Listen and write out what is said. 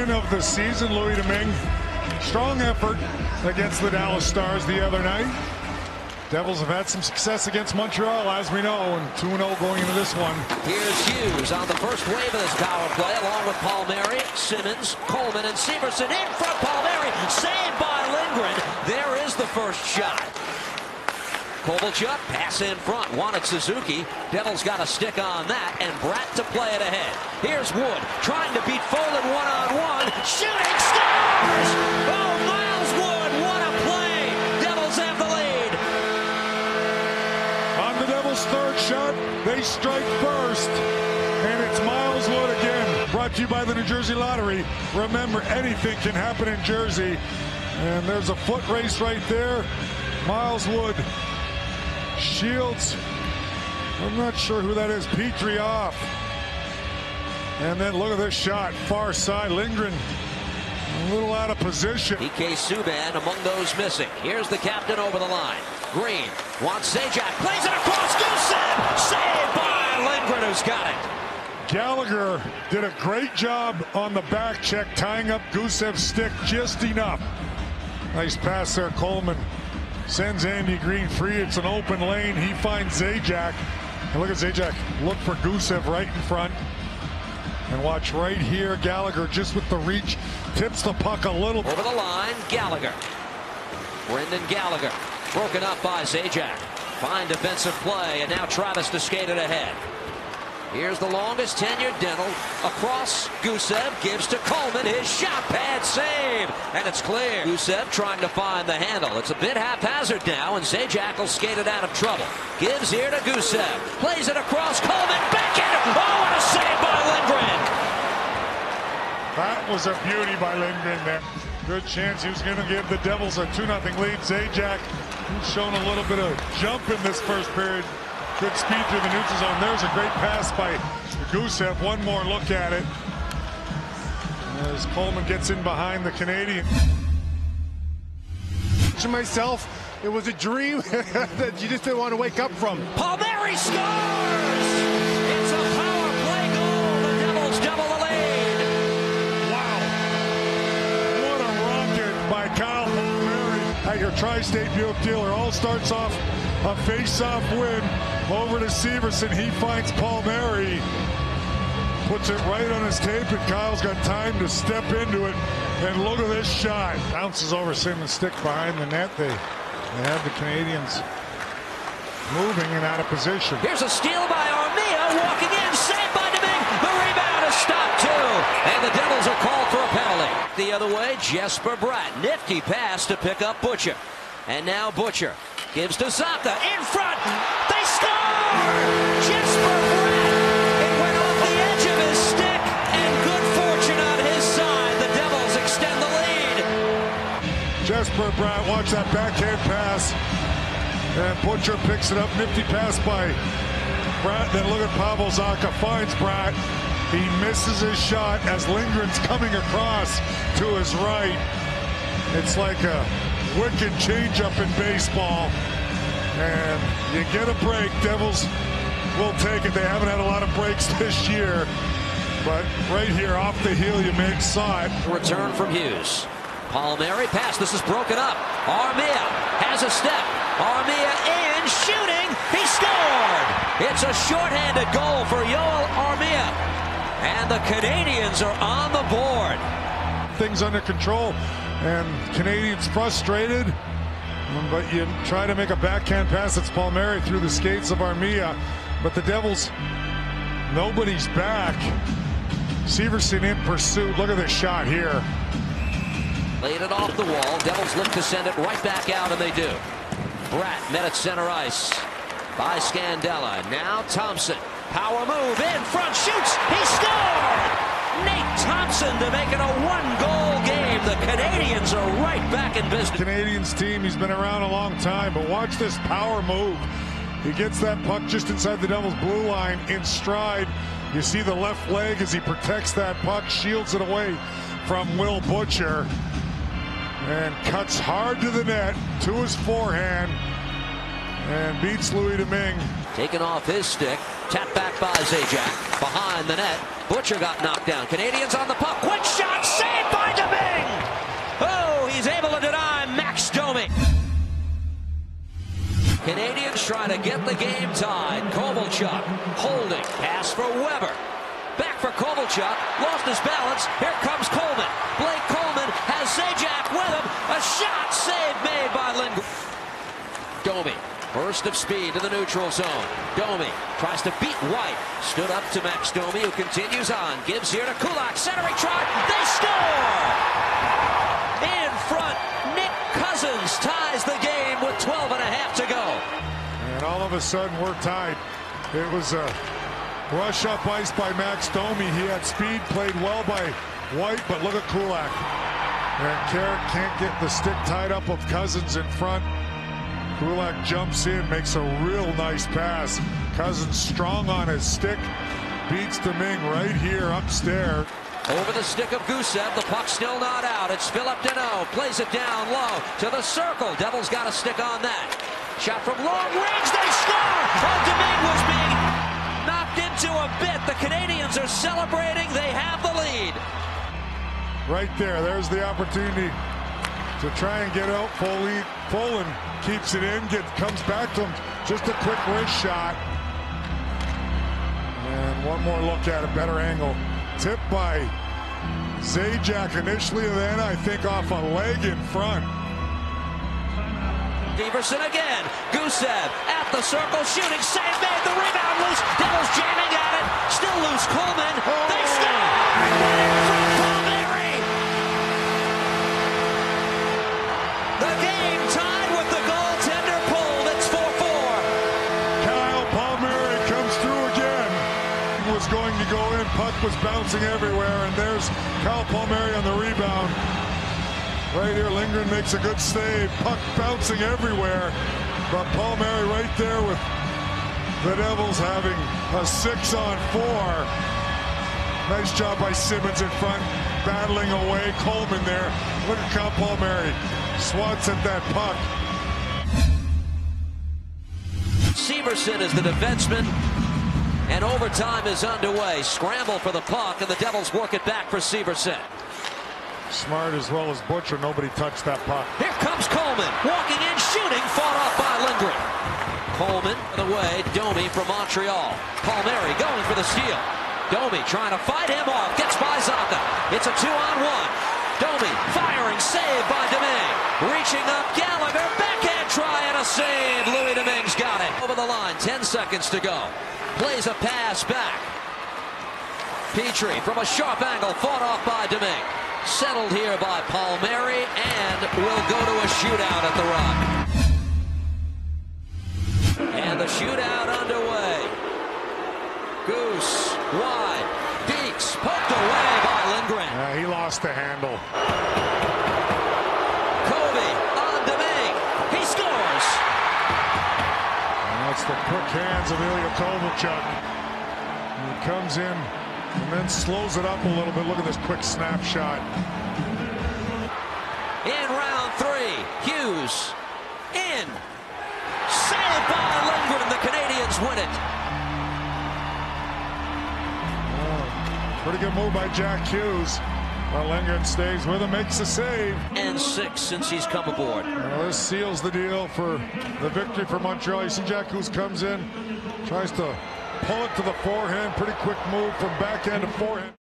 win of the season, Louis Domingue. Strong effort against the Dallas Stars the other night. Devils have had some success against Montreal, as we know, and 2-0 going into this one. Here's Hughes on the first wave of this power play, along with Palmieri, Simmons, Coleman, and Severson. In front, Palmieri, saved by Lindgren. There is the first shot. Kovalchuk, pass in front, wanted Suzuki. Devils got a stick on that, and Bratt to play it ahead. Here's Wood, trying to beat Folin one-on-one. Shooting, scores! Oh, Miles Wood, what a play! Devils have the lead. On the Devils' third shot, they strike first, and it's Miles Wood again. Brought to you by the New Jersey Lottery. Remember, anything can happen in Jersey. And there's a foot race right there. Miles Wood. Shields, I'm not sure who that is. Petrie off. And then look at this shot, far side. Lindgren a little out of position. PK Subban among those missing. Here's the captain over the line. Green wants Zajac, plays it across. Gusev, saved by Lindgren, who's got it. Gallagher did a great job on the back check, tying up Gusev's stick just enough. Nice pass there, Coleman. Sends Andy Green free. It's an open lane. He finds Zajac. And look at Zajac. Look for Gusev right in front. And watch right here. Gallagher just with the reach. Tips the puck a little. Over the line, Gallagher. Brendan Gallagher. Broken up by Zajac. Fine defensive play. And now Travis to skate it ahead. Here's the longest tenured Dental. Across, Gusev gives to Coleman. His shot pad save. And it's clear. Gusev trying to find the handle. It's a bit haphazard now, and Zajac will skate it out of trouble. Gives here to Gusev. Plays it across. Coleman back in. Oh, what a save by Lindgren. That was a beauty by Lindgren there. Good chance he was going to give the Devils a 2-0 lead. Zajac, who's shown a little bit of jump in this first period. Good speed through the neutral zone. There's a great pass by Gusev. One more look at it as Coleman gets in behind the Canadian. To myself, it was a dream that you just didn't want to wake up from. Palmieri scores! It's a power play goal. The Devils double the lead. Wow. What a rocket by Kyle Palmieri at your Tri-State Buick dealer. All starts off a face-off win. Over to Severson. He finds Palmieri. Puts it right on his tape, and Kyle's got time to step into it. And look at this shot. Bounces over Simmons' stick behind the net. They have the Canadians moving and out of position. Here's a steal by Armia. Walking in. Saved by Domingue. The rebound is stopped, too. And the Devils are called for a penalty. The other way, Jesper Bratt. Nifty pass to pick up Butcher. And now Butcher gives to Zapta in front. They score! Jesper Bratt. It went off the edge of his stick, and good fortune on his side. The Devils extend the lead. Jesper Bratt, watch that backhand pass. And Butcher picks it up. Nifty pass by Bratt. Then look at Pavel Zacha. Finds Bratt. He misses his shot as Lindgren's coming across to his right. It's like a wicked changeup in baseball, and you get a break. Devils will take it. They haven't had a lot of breaks this year, but right here off the heel, you saw it. Return from Hughes. Palmieri pass. This is broken up. Armia has a step. Armia in, shooting. He scored. It's a shorthanded goal for Yoel Armia, and the Canadians are on the board. Things under control. And Canadians frustrated, but you try to make a backhand pass. It's Palmieri through the skates of Armia, but the Devils, nobody's back. Severson in pursuit. Look at this shot here. Laid it off the wall. Devils look to send it right back out, and they do. Bratt met at center ice by Scandella. Now Thompson. Power move in front. Shoots. He scored! Nate Thompson to make it a one-goal game. The Canadians are right back in business. Canadians team, he's been around a long time, but watch this power move. He gets that puck just inside the Devils' blue line in stride. You see the left leg as he protects that puck, shields it away from Will Butcher, and cuts hard to the net to his forehand. and beats Louis Domingue. Taken off his stick. Tapped back by Zajac. Behind the net. Butcher got knocked down. Canadians on the puck. Quick shot. Saved by Domingue. Oh, he's able to deny Max Domi. Canadians trying to get the game tied. Kovalchuk holding. Pass for Weber. Back for Kovalchuk. Lost his balance. Here comes Coleman. Blake Coleman has Zajac with him. A shot save made by Lindgren. Domi. Burst of speed to the neutral zone. Domi tries to beat White. Stood up to Max Domi, who continues on. Gives here to Kulak. Centering try. They score! In front, Nick Cousins ties the game with 12 and a half to go. And all of a sudden, we're tied. It was a rush up ice by Max Domi. He had speed, played well by White, but look at Kulak. And Carrick can't get the stick tied up of Cousins in front. Kulak jumps in, makes a real nice pass. Cousins strong on his stick, beats Domingue right here upstairs. Over the stick of Gusev, the puck still not out. It's Philip Deneau, plays it down low to the circle. Devils got a stick on that. Shot from long range, they score! Oh, Domingue was being knocked into a bit. The Canadians are celebrating, they have the lead. Right there's the opportunity to try and get out. Folin keeps it in, comes back to him. Just a quick wrist shot. And one more look at a better angle. Tipped by Zajac initially, and then I think off a leg in front. Everson again. Gusev at the circle, shooting, save made, the rebound loose. Devils jamming at it. Still loose. Coleman. Oh. They score! The game tied with the goaltender pulled. It's 4-4. Kyle Palmieri comes through again. He was going to go in. Puck was bouncing everywhere, and there's Kyle Palmieri on the rebound. Right here, Lindgren makes a good save. Puck bouncing everywhere. But Palmieri right there with the Devils having a 6-on-4. Nice job by Simmons in front, battling away. Coleman there. Look at Kyle Palmieri. Swats at that puck. Severson is the defenseman, and overtime is underway. Scramble for the puck, and the Devils work it back for Severson. Smart as well as Butcher. Nobody touched that puck. Here comes Coleman, walking in, shooting, fought off by Lindgren. Coleman away, Domi from Montreal. Palmieri going for the steal. Domi trying to fight him off, gets by Zacha. It's a 2-on-1. Domi firing, saved by Domingue. Reaching up, Gallagher, backhand try and a save. Louis Domingue's got it. Over the line, 10 seconds to go. Plays a pass back. Petrie from a sharp angle, fought off by Domingue. Settled here by Palmieri, and will go to a shootout at the Rock. And the shootout underway. Goose, wide, Deeks, poked away by Lindgren. He lost the handle. Kobe on Domingue. He scores. And that's the quick hands of Ilya Kovalchuk. He comes in and then slows it up a little bit. Look at this quick snapshot. In round 3, Hughes in. Saved by Lindgren. The Canadians win it. Pretty good move by Jack Hughes. Well, Lindgren stays with him, makes the save. And 6 since he's come aboard. Well, this seals the deal for the victory for Montreal. You see Jack Hughes comes in, tries to pull it to the forehand. Pretty quick move from backhand to forehand.